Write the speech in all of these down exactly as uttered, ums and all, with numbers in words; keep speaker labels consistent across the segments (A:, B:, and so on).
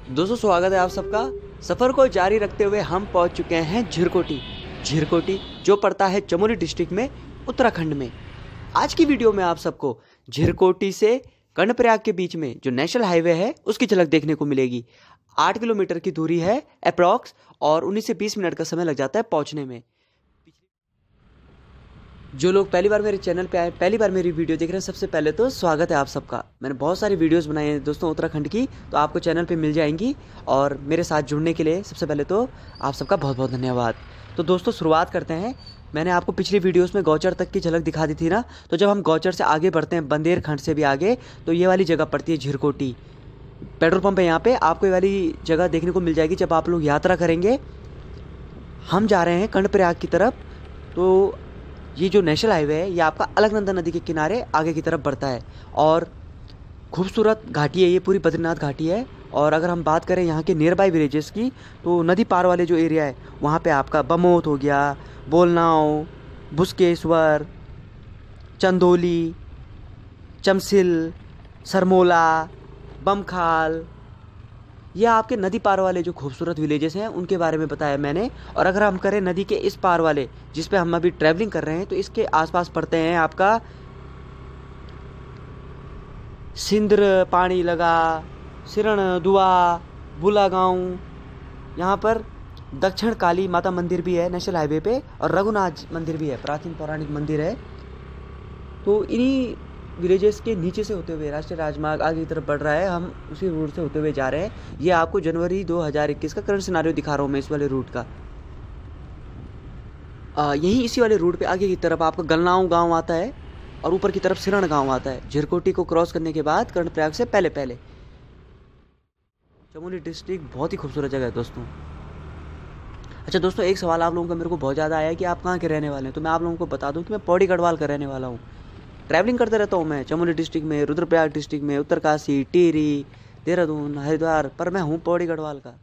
A: दोस्तों स्वागत है आप सबका। सफर को जारी रखते हुए हम पहुंच चुके हैं झिरकोटी। झिरकोटी जो पड़ता है चमोली डिस्ट्रिक्ट में, उत्तराखंड में। आज की वीडियो में आप सबको झिरकोटी से कर्णप्रयाग के बीच में जो नेशनल हाईवे है उसकी झलक देखने को मिलेगी। आठ किलोमीटर की दूरी है अप्रॉक्स और उन्नीस से बीस मिनट का समय लग जाता है पहुंचने में। जो लोग पहली बार मेरे चैनल पे आए, पहली बार मेरी वीडियो देख रहे हैं, सबसे पहले तो स्वागत है आप सबका। मैंने बहुत सारी वीडियोस बनाई हैं दोस्तों उत्तराखंड की, तो आपको चैनल पे मिल जाएंगी। और मेरे साथ जुड़ने के लिए सबसे पहले तो आप सबका बहुत बहुत धन्यवाद। तो दोस्तों शुरुआत करते हैं। मैंने आपको पिछली वीडियोस में गौचर तक की झलक दिखा दी थी ना, तो जब हम गौचर से आगे बढ़ते हैं, बंदेरखंड से भी आगे, तो ये वाली जगह पड़ती है झिरकोटी। पेट्रोल पंप है यहाँ पे, आपको ये वाली जगह देखने को मिल जाएगी जब आप लोग यात्रा करेंगे। हम जा रहे हैं कर्णप्रयाग की तरफ। तो ये जो नेशनल हाईवे है ये आपका अलकनंदा नदी के किनारे आगे की तरफ बढ़ता है और खूबसूरत घाटी है, ये पूरी बद्रीनाथ घाटी है। और अगर हम बात करें यहाँ के नियर बाई विलेजेस की, तो नदी पार वाले जो एरिया है वहाँ पे आपका बमोत हो गया, बोलनाव, बुस्केश्वर, चंदोली, चमसिल, सरमोला, बमखाल, ये आपके नदी पार वाले जो खूबसूरत विलेजेस हैं उनके बारे में बताया मैंने। और अगर हम करें नदी के इस पार वाले जिस पे हम अभी ट्रैवलिंग कर रहे हैं, तो इसके आसपास पड़ते हैं आपका सिंद्र पानी लगा, सिरण दुआ, बुला गाँव। यहाँ पर दक्षिण काली माता मंदिर भी है नेशनल हाईवे पे, और रघुनाथ मंदिर भी है, प्राचीन पौराणिक मंदिर है। तो इन्हीं विलेजेस के नीचे से होते हुए राष्ट्रीय राजमार्ग आगे की तरफ बढ़ रहा है। हम उसी रूट से होते हुए जा रहे हैं। ये आपको जनवरी दो हज़ार इक्कीस का करंट सिनारियो दिखा रहा हूँ मैं इस वाले रूट का। आ, यहीं इसी वाले रूट पे आगे की तरफ आपका गलनाऊ गांव आता है और ऊपर की तरफ सिरण गांव आता है। झिरकोटी को क्रॉस करने के बाद कर्णप्रयाग से पहले पहले चमोली डिस्ट्रिक्ट बहुत ही खूबसूरत जगह है दोस्तों। अच्छा दोस्तों, एक सवाल आप लोगों का मेरे को बहुत ज़्यादा आया है कि आप कहाँ के रहने वाले हैं। तो मैं आप लोगों को बता दूँ कि मैं पौड़ी गढ़वाल का रहने वाला हूँ। ट्रैवलिंग करते रहता हूँ मैं चमोली डिस्ट्रिक्ट में, रुद्रप्रयाग डिस्ट्रिक्ट में, उत्तरकाशी, टिहरी, देहरादून, हरिद्वार, पर मैं हूँ पौड़ी गढ़वाल का।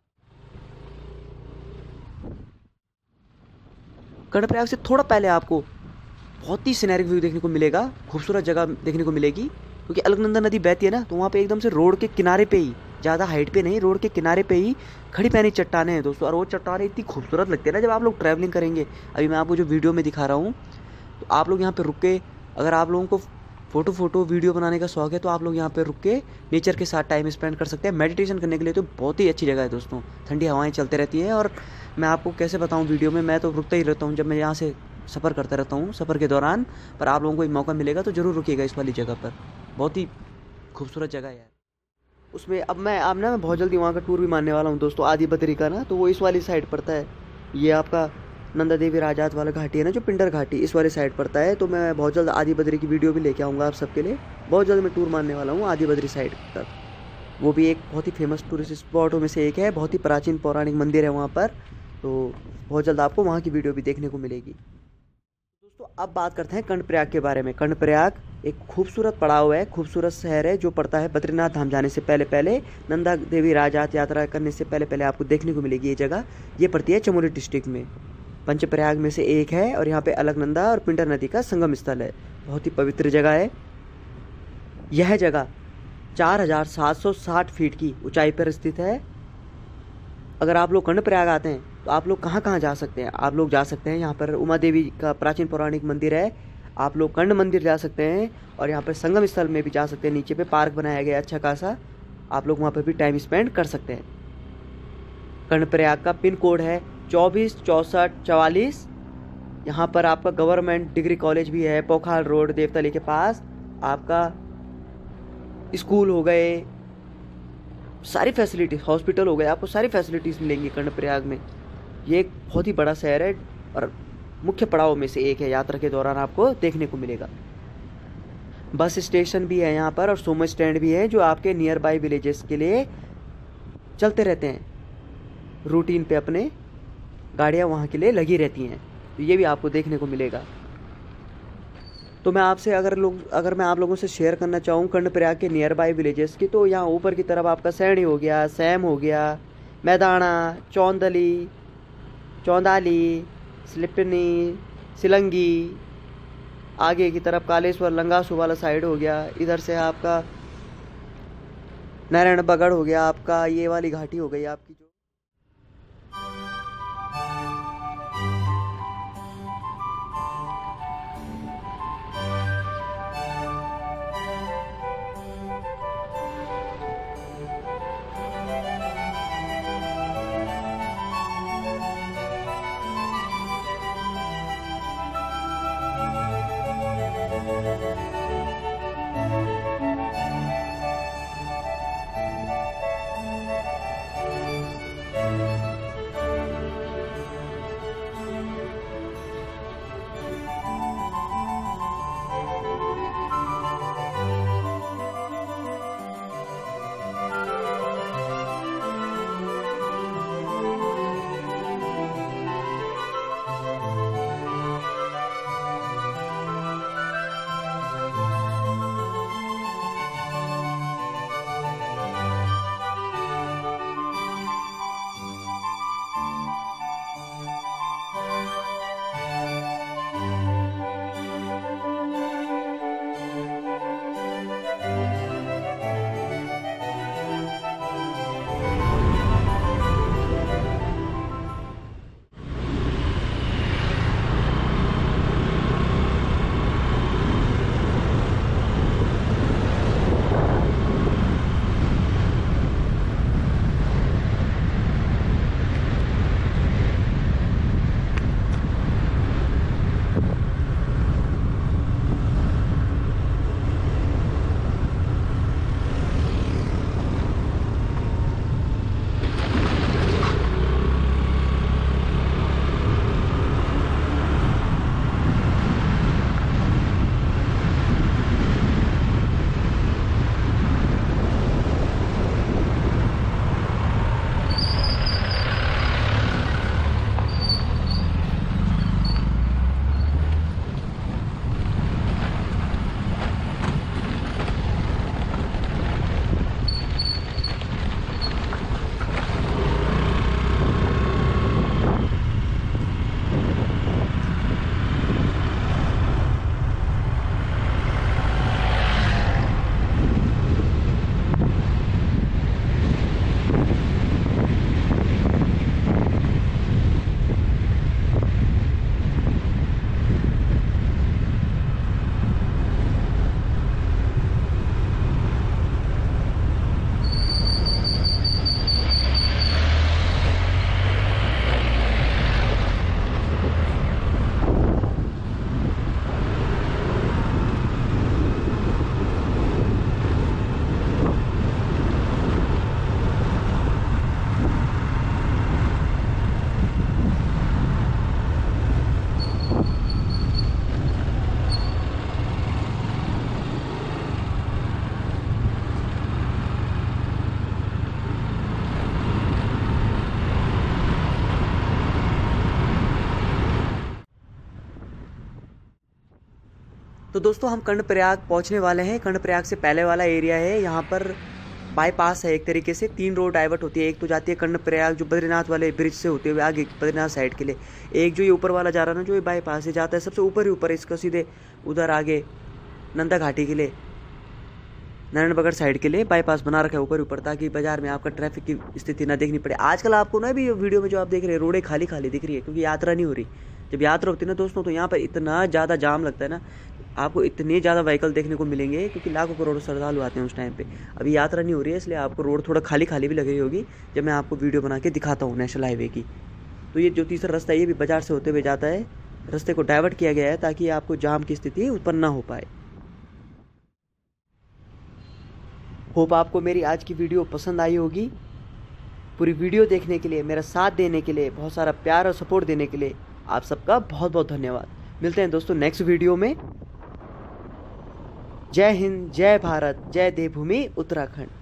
A: कर्णप्रयाग से थोड़ा पहले आपको बहुत ही सीनरिक व्यू देखने को मिलेगा, खूबसूरत जगह देखने को मिलेगी। क्योंकि अलकनंदा नदी बहती है ना, तो वहाँ पे एकदम से रोड के किनारे पे ही, ज़्यादा हाइट पे नहीं, रोड के किनारे पे ही खड़ी पैनी चट्टानें हैं दोस्तों। और वो चट्टानें इतनी खूबसूरत लगती है ना जब आप लोग ट्रैवलिंग करेंगे। अभी मैं आपको जो वीडियो में दिखा रहा हूँ, तो आप लोग यहाँ पे रुक के, अगर आप लोगों को फ़ोटो फ़ोटो वीडियो बनाने का शौक है, तो आप लोग यहाँ पे रुक के नेचर के साथ टाइम स्पेंड कर सकते हैं। मेडिटेशन करने के लिए तो बहुत ही अच्छी जगह है दोस्तों। ठंडी हवाएं चलते रहती हैं। और मैं आपको कैसे बताऊँ वीडियो में, मैं तो रुकता ही रहता हूँ जब मैं यहाँ से सफ़र करता रहता हूँ सफ़र के दौरान। पर आप लोगों को एक मौका मिलेगा तो ज़रूर रुकिएगा इस वाली जगह पर, बहुत ही खूबसूरत जगह है उसमें। अब मैं अब ना मैं बहुत जल्दी वहाँ का टूर भी मारने वाला हूँ दोस्तों, आदि बद्री का ना, तो वो इस वाली साइड पड़ता है। ये आपका नंदा देवी राजात वाला घाटी है ना, जो पिंडर घाटी, इस वाले साइड पड़ता है। तो मैं बहुत जल्द आदि बद्री की वीडियो भी लेके आऊँगा आप सबके लिए। बहुत जल्द मैं टूर मारने वाला हूँ आदि बद्री साइड तक। वो भी एक बहुत ही फेमस टूरिस्ट स्पॉटों में से एक है, बहुत ही प्राचीन पौराणिक मंदिर है वहाँ पर। तो बहुत जल्द आपको वहाँ की वीडियो भी देखने को मिलेगी दोस्तों। अब बात करते हैं कर्णप्रयाग के बारे में। कर्णप्रयाग एक खूबसूरत पड़ाव है, खूबसूरत शहर है जो पड़ता है बद्रीनाथ धाम जाने से पहले पहले, नंदा देवी राजात यात्रा करने से पहले पहले आपको देखने को मिलेगी ये जगह। ये पड़ती है चमोली डिस्ट्रिक्ट में, पंचप्रयाग में से एक है। और यहाँ पे अलकनंदा और पिंडर नदी का संगम स्थल है, बहुत ही पवित्र जगह है। यह जगह चार हज़ार सात सौ साठ फीट की ऊंचाई पर स्थित है। अगर आप लोग कर्णप्रयाग आते हैं तो आप लोग कहाँ कहाँ जा सकते हैं? आप लोग जा सकते हैं, यहाँ पर उमा देवी का प्राचीन पौराणिक मंदिर है, आप लोग कर्ण मंदिर जा सकते हैं, और यहाँ पर संगम स्थल में भी जा सकते हैं। नीचे पे पार्क बनाया गया है अच्छा खासा, आप लोग वहाँ पर भी टाइम स्पेंड कर सकते हैं। कर्णप्रयाग का पिन कोड है चौबीस चौंसठ चवालीस। यहाँ पर आपका गवर्नमेंट डिग्री कॉलेज भी है, पोखाल रोड देवतली के पास। आपका स्कूल हो गए, सारी फैसिलिटीज़, हॉस्पिटल हो गए, आपको सारी फैसिलिटीज़ मिलेंगी कर्णप्रयाग में। ये एक बहुत ही बड़ा शहर है और मुख्य पड़ाव में से एक है, यात्रा के दौरान आपको देखने को मिलेगा। बस स्टेशन भी है यहाँ पर और सोमो स्टैंड भी है, जो आपके नियर बाई विलेजेस के लिए चलते रहते हैं रूटीन पे, अपने गाड़ियाँ वहाँ के लिए लगी रहती हैं। तो ये भी आपको देखने को मिलेगा। तो मैं आपसे अगर लोग अगर मैं आप लोगों से शेयर करना चाहूँ कर्णप्रयाग के नियर बाई विलेजेस की, तो यहाँ ऊपर की तरफ आपका सैणी हो गया, सैम हो गया, मैदाना, चौंदली, चौंदाली, स्लिपनी, सिलंगी, आगे की तरफ कालेश्वर लंगासू वाला साइड हो गया। इधर से आपका नारायण बगड़ हो गया आपका, ये वाली घाटी हो गई आपकी जो। तो दोस्तों हम कर्णप्रयाग पहुंचने वाले हैं। कर्णप्रयाग से पहले वाला एरिया है, यहाँ पर बाईपास है एक तरीके से। तीन रोड डाइवर्ट होती है, एक तो जाती है कर्णप्रयाग जो बद्रीनाथ वाले ब्रिज से होते हुए आगे बद्रीनाथ साइड के लिए, एक जो ये ऊपर वाला जा रहा है ना जो ये बाईपास से जाता है सबसे ऊपर ही ऊपर इसका सीधे उधर आगे नंदा घाटी के लिए नारायणबगड़ साइड के लिए बाईपास बना रखा है ऊपर ऊपर, ताकि बाजार में आपका ट्रैफिक की स्थिति ना देखनी पड़े। आजकल आपको ना भी वीडियो में जो आप देख रहे हैं रोडें खाली खाली दिख रही है, क्योंकि यात्रा नहीं हो रही। जब यात्रा होती है ना दोस्तों तो यहाँ पर इतना ज़्यादा जाम लगता है ना, आपको इतने ज़्यादा व्हीकल देखने को मिलेंगे क्योंकि लाखों करोड़ों श्रद्धालु आते हैं उस टाइम पे। अभी यात्रा नहीं हो रही है इसलिए आपको रोड थोड़ा खाली खाली भी लग रही होगी जब मैं आपको वीडियो बना के दिखाता हूँ नेशनल हाईवे की। तो ये जो तीसरा रास्ता है ये भी बाजार से होते हुए जाता है, रास्ते को डाइवर्ट किया गया है ताकि आपको जाम की स्थिति उत्पन्न ना हो पाए। होप आपको मेरी आज की वीडियो पसंद आई होगी। पूरी वीडियो देखने के लिए, मेरा साथ देने के लिए, बहुत सारा प्यार और सपोर्ट देने के लिए आप सबका बहुत बहुत धन्यवाद। मिलते हैं दोस्तों नेक्स्ट वीडियो में। जय हिंद, जय भारत, जय देवभूमि उत्तराखंड।